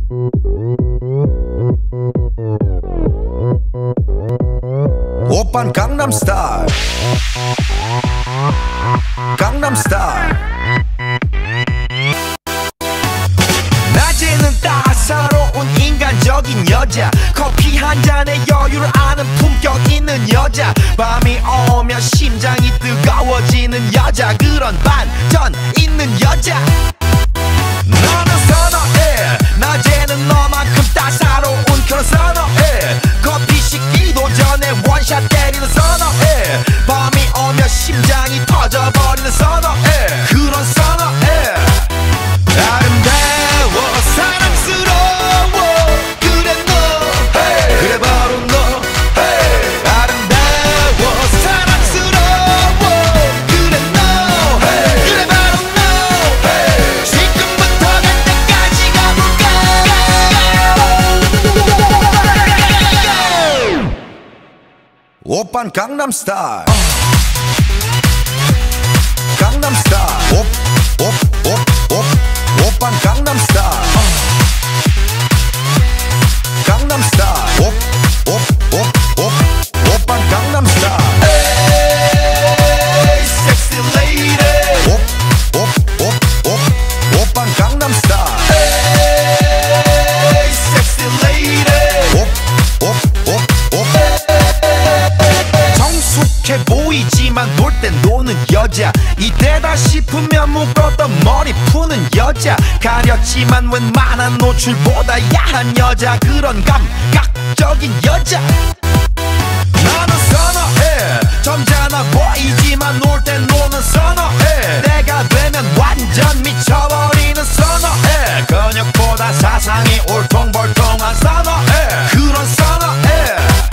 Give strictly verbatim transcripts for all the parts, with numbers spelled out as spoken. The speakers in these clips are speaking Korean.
오빤 강남스타일 강남스타일 낮에는 따사로운 인간적인 여자 커피 한 잔에 여유를 아는 품격 있는 여자 밤이 오면 심장이 뜨거워지는 여자 그런 반전 있는 여자 너는 선호해 낮에는 너만큼 따사로운 그런 선호해 커피 식기도 전에 원샷 때리는 선호해 밤이 오면 심장이 터져버리는 선호해 그런 선호해 아름다워 사랑스러워 그래 너 hey. 그래 바로 너 hey. 아름다워 사랑스러워 그래 너 hey. 그래 바로 너 hey. 지금부터 갈 때까지 가볼까 오빤 강남스타일 강남스타일 오, 오, 오, 오, 오빤 강남스타일 강남스타일 오, 오, 오, 오, 오빤 강남스타일 에이 섹시 레이디 오, 오, 오, 오, 오빤 강남스타일 에이 섹시 레이디 오, 오, 오, 오 성숙해 보이지만 놀 땐 노는 여자 이때다 싶으면 묶었던 머리 푸는 여자 가렸지만 웬만한 노출보다 야한 여자 그런 감각적인 여자 나는 선호해 점잖아 보이지만 놀 땐 노는 선호해 내가 되면 완전 미쳐버리는 선호해 근육보다 사상이 울퉁불퉁한 선호해 그런 선호해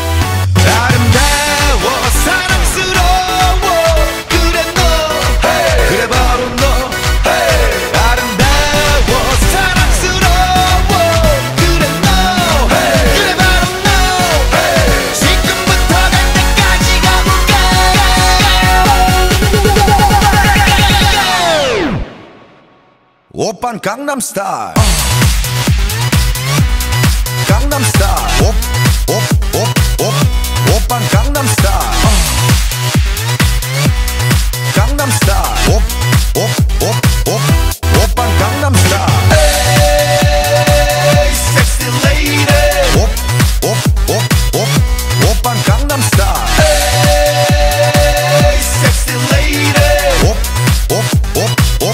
아름다워 사랑스러워 그래 너 hey. 그래 바로 너 hey. 아름다워 사랑스러워 그래 너 hey. 그래 바로 너 hey. 지금부터 갈 때까지 가볼까 오빤 강남스타일 강남스타일 오, 오, 오, 오, 오빤 강남스타일 강남스타일 오, 오, 오, 오, 오빤 강남스타일 에이 섹시 레이디 오, 오, 오, 오, 오빤 강남스타일 에이 섹시 레이디 오, 오, 오, 오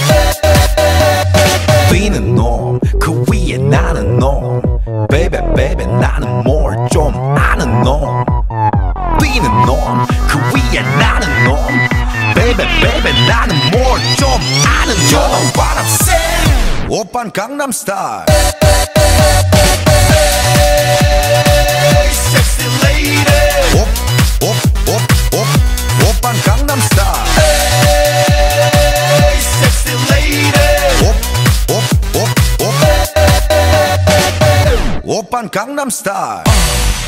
뛰는 놈 그 위에 나는 놈 베이베 베이베 나는 뭘 좀 아는 놈 뛰는 놈 그 위에 나는 놈 베이베 베이베 나는 뭘 좀 아는 놈 You know what I'm saying 오빤 강남스타일 Hey sexy lady 오, 오, 오, 오, 오빤 강남스타일 Hey sexy lady 오, 오, 오, 오, 오빤 강남스타일